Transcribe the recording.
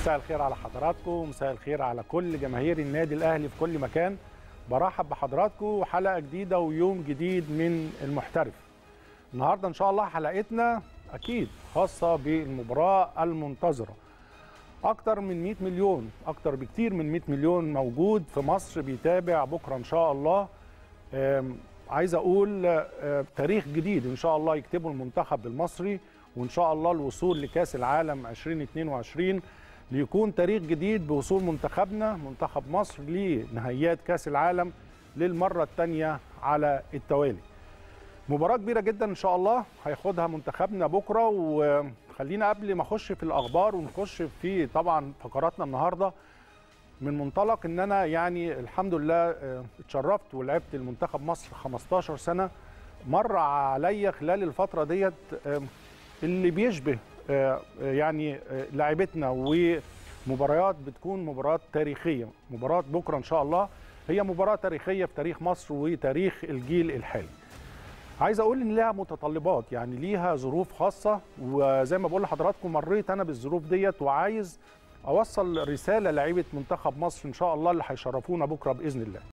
مساء الخير على حضراتكم ومساء الخير على كل جماهير النادي الأهلي في كل مكان. برحب بحضراتكم وحلقة جديدة ويوم جديد من المحترف. النهاردة إن شاء الله حلقتنا أكيد خاصة بالمباراة المنتظرة. أكتر من 100 مليون، أكتر بكتير من 100 مليون موجود في مصر بيتابع بكرة إن شاء الله. عايز أقول تاريخ جديد إن شاء الله يكتبه المنتخب المصري، وإن شاء الله الوصول لكأس العالم 2022 ليكون تاريخ جديد بوصول منتخبنا منتخب مصر لنهائيات كأس العالم للمرة الثانية على التوالي. مباراة كبيرة جدا إن شاء الله هياخدها منتخبنا بكرة. وخلينا قبل ما أخش في الأخبار ونخش في طبعا فقراتنا النهاردة من منطلق إن أنا يعني الحمد لله اتشرفت ولعبت المنتخب مصر 15 سنة. مر عليا خلال الفترة ديت اللي بيشبه يعني لعبتنا ومباريات بتكون مباريات تاريخية. مباراة بكرة إن شاء الله هي مباراة تاريخية في تاريخ مصر وتاريخ الجيل الحالي. عايز أقول إن لها متطلبات، يعني ليها ظروف خاصة، وزي ما بقول لحضراتكم مريت أنا بالظروف ديت، وعايز أوصل رسالة لعيبة منتخب مصر إن شاء الله اللي هيشرفونا بكرة بإذن الله.